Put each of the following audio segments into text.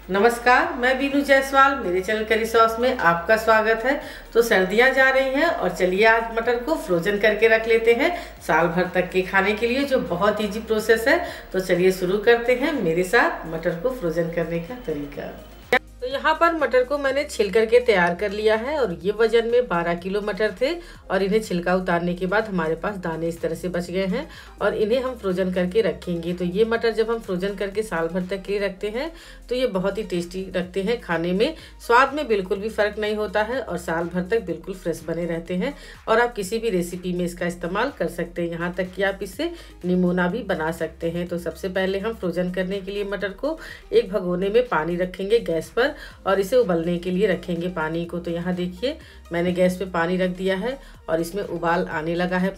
नमस्कार, मैं बीनू जायसवाल। मेरे चैनल करी सॉस में आपका स्वागत है। तो सर्दियां जा रही हैं और चलिए आज मटर को फ्रोजन करके रख लेते हैं साल भर तक के खाने के लिए, जो बहुत इजी प्रोसेस है। तो चलिए शुरू करते हैं मेरे साथ मटर को फ्रोजन करने का तरीका। तो यहाँ पर मटर को मैंने छिल करके तैयार कर लिया है और ये वजन में 12 किलो मटर थे और इन्हें छिलका उतारने के बाद हमारे पास दाने इस तरह से बच गए हैं और इन्हें हम फ्रोजन करके रखेंगे। तो ये मटर जब हम फ्रोजन करके साल भर तक के रखते हैं तो ये बहुत ही टेस्टी लगते हैं खाने में, स्वाद में बिल्कुल भी फ़र्क नहीं होता है और साल भर तक बिल्कुल फ्रेश बने रहते हैं और आप किसी भी रेसिपी में इसका इस्तेमाल कर सकते हैं, यहाँ तक कि आप इससे निमोना भी बना सकते हैं। तो सबसे पहले हम फ्रोजन करने के लिए मटर को एक भगोने में पानी रखेंगे गैस पर और इसे उबलने के लिए रखेंगे पानी को। तो यहाँ देखिए मैंने गैस पे पानी रख दिया है और इसमें उबाल आने लगा है।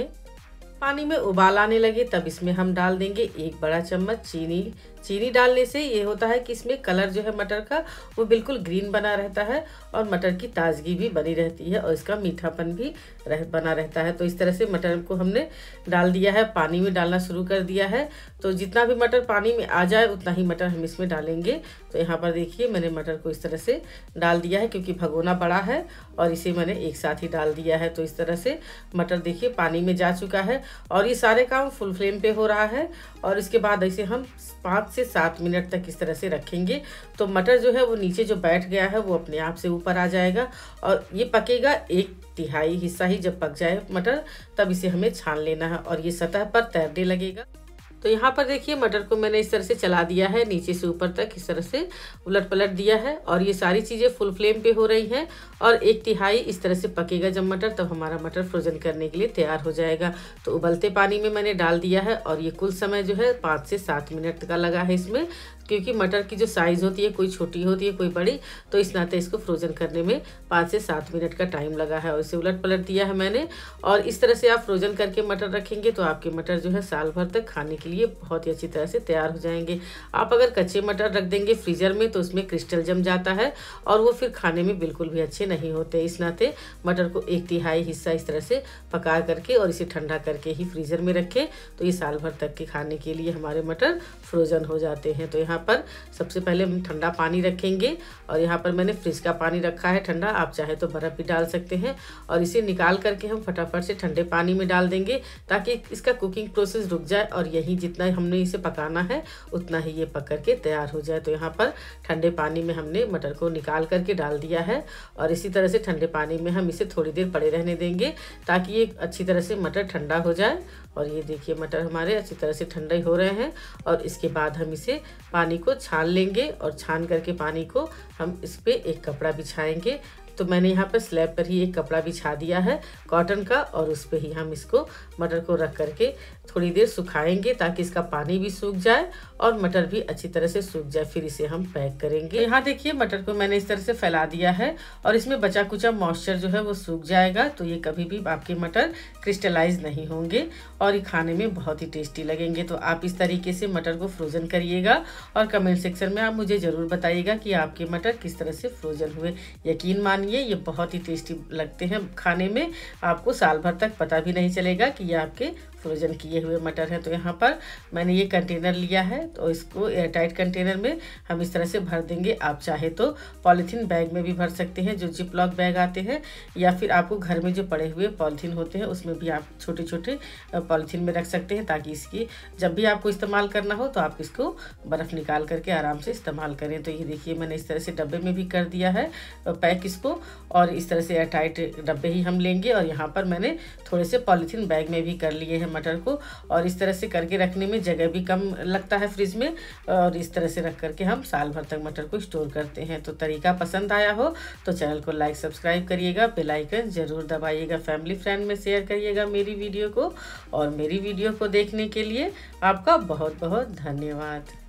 पानी में उबाल आने लगे तब इसमें हम डाल देंगे 1 बड़ा चम्मच चीनी डालने से ये होता है कि इसमें कलर जो है मटर का वो बिल्कुल ग्रीन बना रहता है और मटर की ताजगी भी बनी रहती है और इसका मीठापन भी बना रहता है। तो इस तरह से मटर को हमने डाल दिया है, पानी में डालना शुरू कर दिया है। तो जितना भी मटर पानी में आ जाए उतना ही मटर हम इसमें डालेंगे। तो यहाँ पर देखिए मैंने मटर को इस तरह से डाल दिया है क्योंकि भगोना बड़ा है और इसे मैंने एक साथ ही डाल दिया है। तो इस तरह से मटर देखिए पानी में जा चुका है और ये सारे काम फुल फ्लेम पे हो रहा है और इसके बाद इसे हम 5 से 7 मिनट तक इस तरह से रखेंगे। तो मटर जो है वो नीचे जो बैठ गया है वो अपने आप से ऊपर आ जाएगा और ये पकेगा 1/3 हिस्सा ही जब पक जाए मटर तब इसे हमें छान लेना है और ये सतह पर तैरने लगेगा। तो यहाँ पर देखिए मटर को मैंने इस तरह से चला दिया है, नीचे से ऊपर तक इस तरह से उलट पलट दिया है और ये सारी चीज़ें फुल फ्लेम पे हो रही हैं और 1/3 इस तरह से पकेगा जब मटर, तब हमारा मटर फ्रोजन करने के लिए तैयार हो जाएगा। तो उबलते पानी में मैंने डाल दिया है और ये कुल समय जो है 5 से 7 मिनट का लगा है इसमें, क्योंकि मटर की जो साइज़ होती है कोई छोटी होती है कोई बड़ी, तो इस नाते इसको फ्रोजन करने में 5 से 7 मिनट का टाइम लगा है और इसे उलट पलट दिया है मैंने। और इस तरह से आप फ्रोजन करके मटर रखेंगे तो आपके मटर जो है साल भर तक खाने के लिए बहुत ही अच्छी तरह से तैयार हो जाएंगे। आप अगर कच्चे मटर रख देंगे फ्रीजर में तो उसमें क्रिस्टल जम जाता है और वो फिर खाने में बिल्कुल भी अच्छे नहीं होते। इस नाते मटर को 1/3 हिस्सा इस तरह से पका करके और इसे ठंडा करके ही फ्रीजर में रखें तो ये साल भर तक के खाने के लिए हमारे मटर फ्रोजन हो जाते हैं। तो यहाँ पर सबसे पहले हम ठंडा पानी रखेंगे और यहाँ पर मैंने फ्रिज का पानी रखा है ठंडा, आप चाहे तो बर्फ़ भी डाल सकते हैं और इसे निकाल करके हम फटाफट से ठंडे पानी में डाल देंगे ताकि इसका कुकिंग प्रोसेस रुक जाए और यही जितना हमने इसे पकाना है उतना ही ये पक करके तैयार हो जाए। तो यहाँ पर ठंडे पानी में हमने मटर को निकाल करके डाल दिया है और इसी तरह से ठंडे पानी में हम इसे थोड़ी देर पड़े रहने देंगे ताकि ये अच्छी तरह से मटर ठंडा हो जाए। और ये देखिए मटर हमारे अच्छी तरह से ठंडे हो रहे हैं और इसके बाद हम इसे पानी को छान लेंगे और छान करके पानी को हम इस पे एक कपड़ा बिछाएंगे। तो मैंने यहाँ पर स्लैब पर ही एक कपड़ा बिछा दिया है कॉटन का और उस पर ही हम इसको मटर को रख करके थोड़ी देर सुखाएंगे ताकि इसका पानी भी सूख जाए और मटर भी अच्छी तरह से सूख जाए। फिर इसे हम पैक करेंगे। यहाँ देखिए मटर को मैंने इस तरह से फैला दिया है और इसमें बचा कुचा मॉइस्चर जो है वो सूख जाएगा तो ये कभी भी आपके मटर क्रिस्टलाइज नहीं होंगे और ये खाने में बहुत ही टेस्टी लगेंगे। तो आप इस तरीके से मटर को फ्रोजन करिएगा और कमेंट सेक्शन में आप मुझे ज़रूर बताइएगा कि आपके मटर किस तरह से फ्रोजन हुए। यकीन ये बहुत ही टेस्टी लगते हैं खाने में, आपको साल भर तक पता भी नहीं चलेगा कि ये आपके फ्रोजन किए हुए मटर हैं। तो यहाँ पर मैंने ये कंटेनर लिया है तो इसको एयरटाइट कंटेनर में हम इस तरह से भर देंगे। आप चाहे तो पॉलीथीन बैग में भी भर सकते हैं, जो जिपलॉक बैग आते हैं, या फिर आपको घर में जो पड़े हुए पॉलीथीन होते हैं उसमें भी आप छोटे छोटे पॉलीथीन में रख सकते हैं ताकि इसकी जब भी आपको इस्तेमाल करना हो तो आप इसको बर्फ़ निकाल करके आराम से इस्तेमाल करें। तो ये देखिए मैंने इस तरह से डब्बे में भी कर दिया है पैक इसको और इस तरह से एयरटाइट डब्बे ही हम लेंगे और यहाँ पर मैंने थोड़े से पॉलीथीन बैग में भी कर लिए हैं मटर को और इस तरह से करके रखने में जगह भी कम लगता है फ्रिज में और इस तरह से रख करके हम साल भर तक मटर को स्टोर करते हैं। तो तरीका पसंद आया हो तो चैनल को लाइक सब्सक्राइब करिएगा, बेल आइकन ज़रूर दबाइएगा, फैमिली फ्रेंड में शेयर करिएगा मेरी वीडियो को और मेरी वीडियो को देखने के लिए आपका बहुत बहुत धन्यवाद।